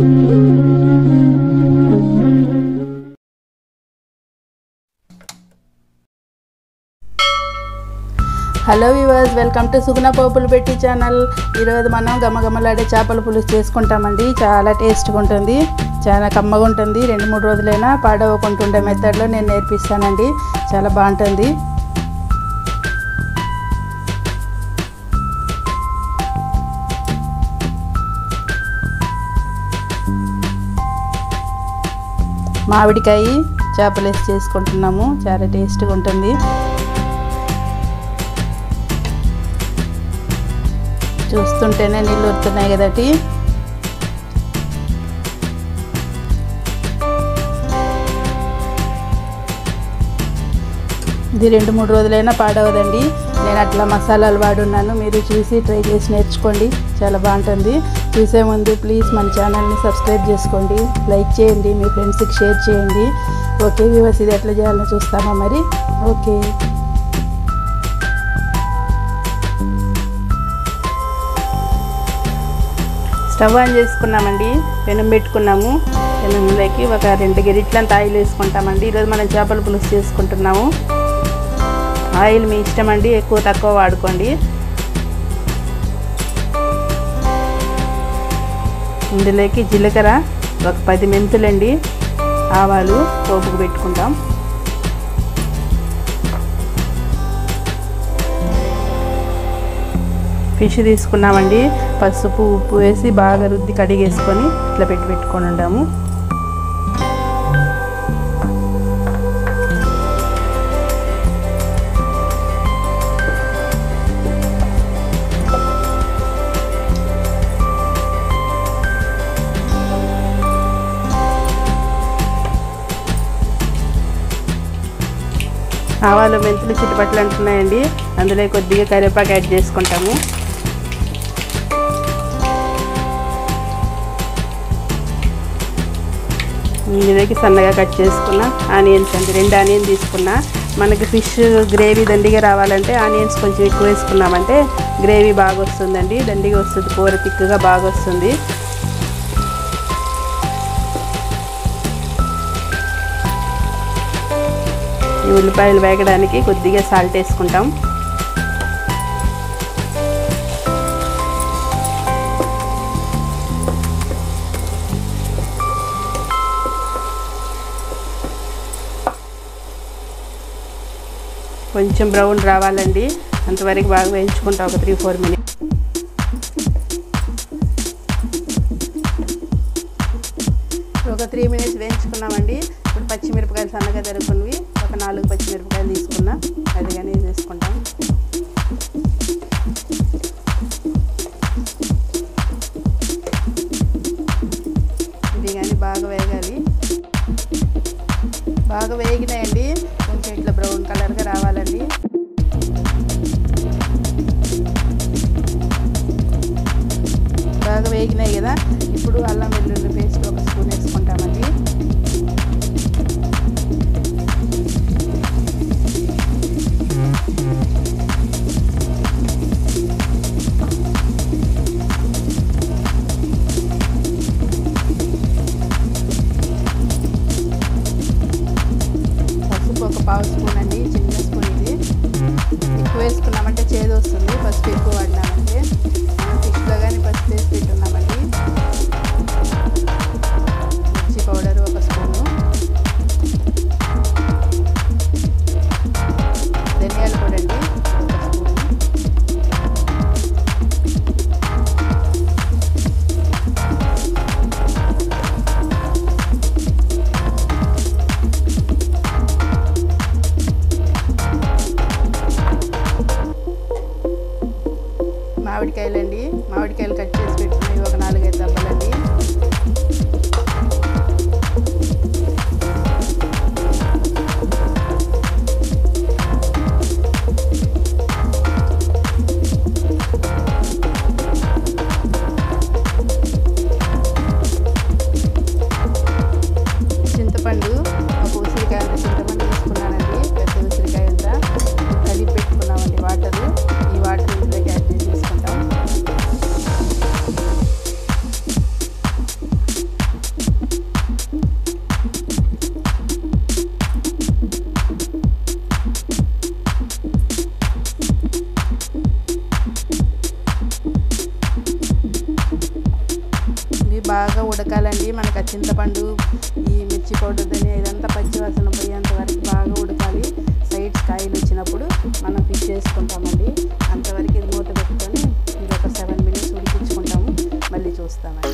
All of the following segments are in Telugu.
Hello viewers, welcome to Suguna పోపులపెట్టి ఛానల్. ఈరోజు మనం గమగమలాడే చేపల పులుసు చేసుకుంటామండి. చాలా టేస్ట్గా ఉంటుంది, చాలా కమ్మగా ఉంటుంది. 2-3 రోజులైనా పాడవకుంటుండే మెథడ్లో నేను నేర్పిస్తానండి. చాలా బాగుంటుంది. మామిడికాయ చేపలు వేసి చేసుకుంటున్నాము. చాలా టేస్ట్గా ఉంటుంది. చూస్తుంటేనే నీళ్ళు వస్తున్నాయి కదటి. ఇది 2-3 రోజులైనా పాడవదండి. నేను అట్లా మసాలాలు వాడున్నాను. మీరు చూసి ట్రై చేసి నేర్చుకోండి. చాలా బాగుంటుంది. చూసే ముందు ప్లీజ్ మన ఛానల్ని సబ్స్క్రైబ్ చేసుకోండి, లైక్ చేయండి, మీ ఫ్రెండ్స్కి షేర్ చేయండి. ఓకే వ్యూవర్స్, ఇది ఎట్లా చేయాలో చూస్తామా మరి? ఓకే. స్టవ్ ఆన్ చేసుకున్నామండి. పెనం పెట్టుకున్నాము. పెనంలోకి ఒక 2 గరిటెలంత ఆయిల్ వేసుకుంటామండి. ఈరోజు మనం చేపల పులుసు చేసుకుంటున్నాము. ఆయిల్ మీ ఇష్టం అండి, ఎక్కువ తక్కువ వాడుకోండి. ఇందులోకి జీలకర్ర, ఒక 10 మెంతులండి, ఆవాలు పోపుకు పెట్టుకుంటాం. ఫిష్ తీసుకున్నామండి. పసుపు ఉప్పు వేసి బాగా రుద్ది కడిగేసుకొని ఇట్లా పెట్టుకొని ఉండాము. ఆవాలు మెంతులు చిట్టుపట్లు అంటున్నాయండి. అందులో కొద్దిగా కరివేపాకు యాడ్ చేసుకుంటాము. ఇందులోకి సన్నగా కట్ చేసుకున్న ఆనియన్స్ అండి, 2 ఆనియన్ తీసుకున్నా. మనకి ఫిష్ గ్రేవీ దండిగా రావాలంటే ఆనియన్స్ కొంచెం ఎక్కువ వేసుకున్నామంటే గ్రేవీ బాగా వస్తుందండి, దండిగా వస్తుంది, కూర తిక్కుగా బాగా వస్తుంది. ఈ ఉల్లిపాయలు వేగడానికి కొద్దిగా సాల్ట్ వేసుకుంటాం. కొంచెం బ్రౌన్ రావాలండి, అంతవరకు బాగా వేయించుకుంటాం. ఒక 3-4 మినిట్స్. ఒక 3 మినిట్స్ వేయించుకున్నామండి. ఇప్పుడు పచ్చిమిరపకాయలు సన్నగా తరుక్కున్నవి ఒక 4 పచ్చిమిరపకాయలు తీసుకున్నా, అది కానీ వేసుకుంటాం. ఇది కానీ బాగా వేగాలి. బాగా వేగినాయండి, కొంచెం ఇట్లా బ్రౌన్ కలర్గా రావాలండి. బాగా వేగినాయి కదా. ఇప్పుడు అల్లం వెల్లుల్లి పేస్ట్ 1 స్పూన్ వేసుకుంటామండి. ఒక 1/2 స్పూన్ అండి, చిన్న స్పూన్. ఇది ఎక్కువ వేసుకున్నామంటే చేదు వస్తుంది. పసుపు ఎక్కువ వాడినామంటే. ఫిష్లో కానీ పసుపు వేసి పెట్టున్నామండి. బాగా ఉడకాలండి. మనకు ఆ చింతపండు, ఈ మిర్చి పౌడర్ ధనియా ఇదంతా పచ్చివాసన పోయేంత వరకు బాగా ఉడకాలి. సైడ్స్ కాయలు వచ్చినప్పుడు మనం ఫిష్ చేసుకుంటామండి. అంతవరకు ఇది మూత పెట్టుకొని ఇంకొక 7 minutes ఉడికించుకుంటాము. మళ్ళీ చూస్తామండి.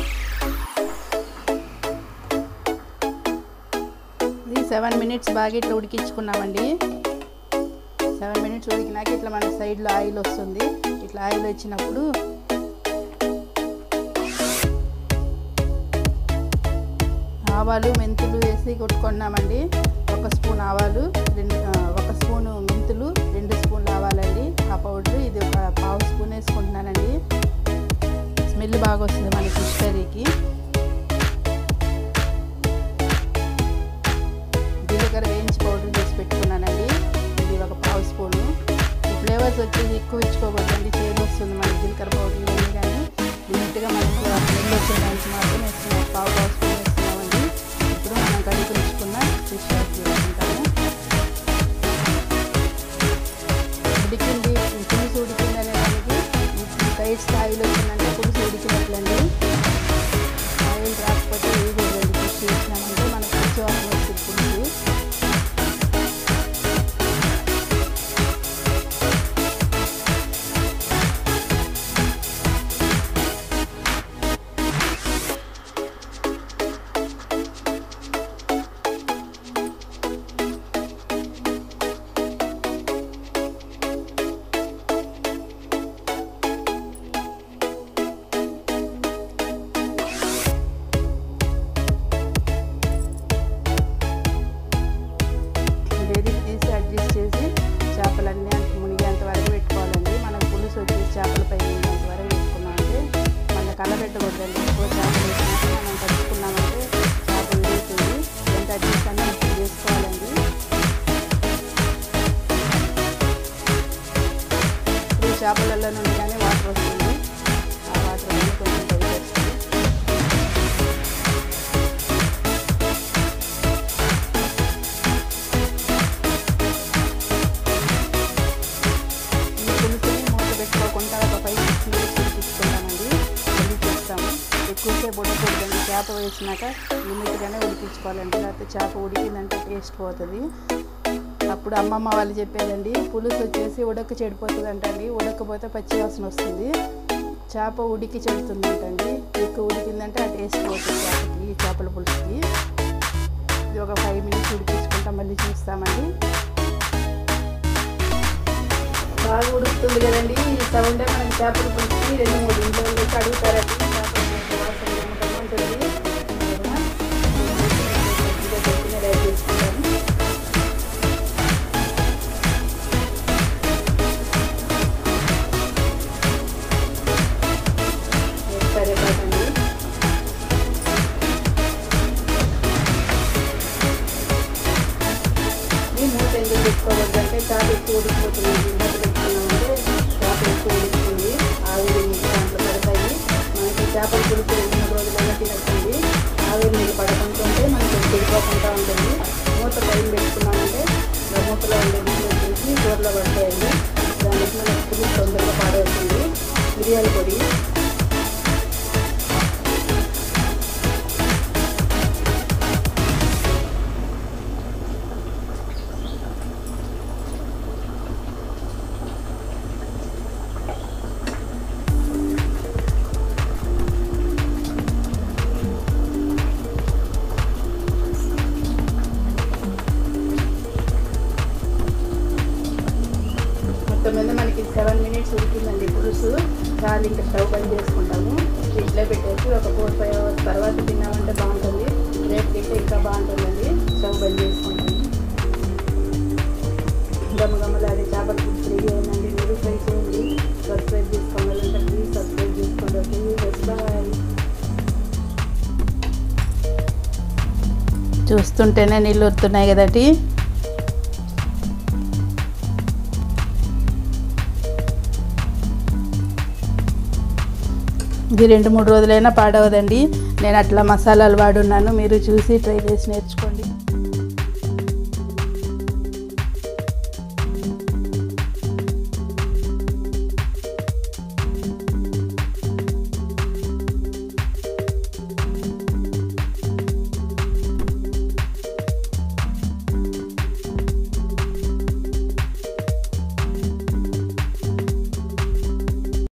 ఇది 7 minutes బాగా ఇట్లా ఉడికించుకున్నామండి. 7 minutes ఉడికినాక ఇట్లా మన సైడ్లో ఆయిల్ వస్తుంది. ఇట్లా ఆయిల్ వచ్చినప్పుడు ఆవాలు మెంతులు వేసి కొట్టుకున్నామండి. 1 స్పూన్ ఆవాలు, 1 స్పూను మెంతులు, 2 స్పూన్లు ఆవాలండి. ఆ పౌడర్ ఇది ఒక 1/2 స్పూన్ వేసుకుంటున్నానండి. స్మెల్ బాగా వస్తుంది మన ఫిష్ కర్రీకి. జీలకర్ర వేయించి పౌడర్ చేసి పెట్టుకున్నానండి. ఇది ఒక 1/2 స్పూను. ఈ ఫ్లేవర్స్ వచ్చేసి ఎక్కువ ఇచ్చుకోకూడదండి, చేదు వస్తుంది మన జీలకర్ర పౌడర్ ఏమి. కానీ నీట్గా మనకు స్మెల్ వచ్చేదానికి మాత్రం వేస్తున్నాం. 1/2 స్పూన్ వేస్తున్నామండి. ఇప్పుడు మనం కడిగి ఉంచుకున్న ఫిష్ యాడ్ చేసుకుంటాము. ఉడికింది, పులుసు ఉడికింది అనేదానికి సైడ్స్ ఆయిల్ వచ్చిందంటే పులుసు ఉడికినట్లండి. ఆయిల్ రాకపోతే వేయకూడదండి. ఫిష్ వేసినామంటే మనకు పచ్చి వాసన వస్తుంది పులుసు. అడ్జస్ట్ చేసి చేపలన్నీ మునిగేంత వరకు పెట్టుకోవాలండి. మనకు పులుసు వచ్చేసి చేపలపై మునిగేంత వరకు పెట్టుకున్నామంటే మన కలబెట్టకూడదండి. ఎక్కువ చేపలు వేసినాక మనం కలుపుకున్నామంటే చేప విరుగుతుంది. ఎంత అడ్జస్ట్ అన్నా మిక్స్ చేసుకోవాలండి. ఇప్పుడు చేపలలో నుండి కానీ వాటర్ వస్తుంది. ఆ వాటర్ అనేది కొంచెం బయట వస్తుంది. ఎక్కువసేపు ఉడకకూడదండి. చేప వేసినాక లిమిట్గానే ఉడికించుకోవాలండి. లేకపోతే చేప ఉడికిందంటే టేస్ట్ పోతుంది. అప్పుడు అమ్మమ్మ వాళ్ళు చెప్పేదండి, పులుసు వచ్చేసి ఉడక చెడిపోతుంది అంటండి. ఉడకపోతే పచ్చి వాసన వస్తుంది. చేప ఉడికి చెడుతుందంటండి. ఎక్కువ ఉడికిందంటే ఆ టేస్ట్ పోతుంది చేపకి, చేపల పులుసుకి. ఇది ఒక 5 minutes ఉడికించుకుంటాం. మళ్ళీ చూస్తామండి. బాగా ఉడుకుతుంది కదండి. ఈ సౌండే మనకి చేపల పులుసుకి 2-3 ఇంట్లో వచ్చి అడుగుతారండి. పెట్టుకోవద్దంటే చేప ఎక్కువ ఉడికిపోతుంది. మూత పెట్టుకున్నామంటే చేప ఎక్కువ ఉడుకుతుంది. ఆవిరి దాంట్లో పడతాయి. మనకి చేపల పులుసు 2-3 రోజులైనా తినచ్చండి. ఆవిరి నీళ్ళు పడకుంటుంటే మనకి ఉడికిపోకుండా ఉంటుంది. మూత పైన పెట్టుకున్నామంటే మూతలో ఉండే నీళ్ళు వచ్చేసి కూరలో పడతాయండి. దానికి మనకి పులుసు తొందరగా పాడవుతుంది. మిరియాల పొడి, మీద మనకి 7 minutes ఉడికిందండి పులుసు. చాలు, ఇంకా స్టవ్ బంద్ చేసుకుంటాము. ఫ్రిడ్జ్లో పెట్టేసి ఒక 4-5 hours తర్వాత తిన్నామంటే బాగుంటుంది. రేపు తింటే ఇంకా బాగుంటుందండి. స్టవ్ బంద్ చేసుకుంటాము. గమగమలాడే చేపల పులుసు రెడీ అయిందండి. మీరు ట్రై చేయండి. సబ్స్క్రైబ్ చేసుకోవాలంటే ప్లీజ్ సబ్స్క్రైబ్ చేసుకోండి. బాయ్. చూస్తుంటేనే నీళ్ళు వస్తున్నాయి కదండి. ఇది 2-3 రోజులైనా పాడవదండి. నేను అట్లా మసాలాలు వాడున్నాను. మీరు చూసి ట్రై చేసి నేర్చుకోండి.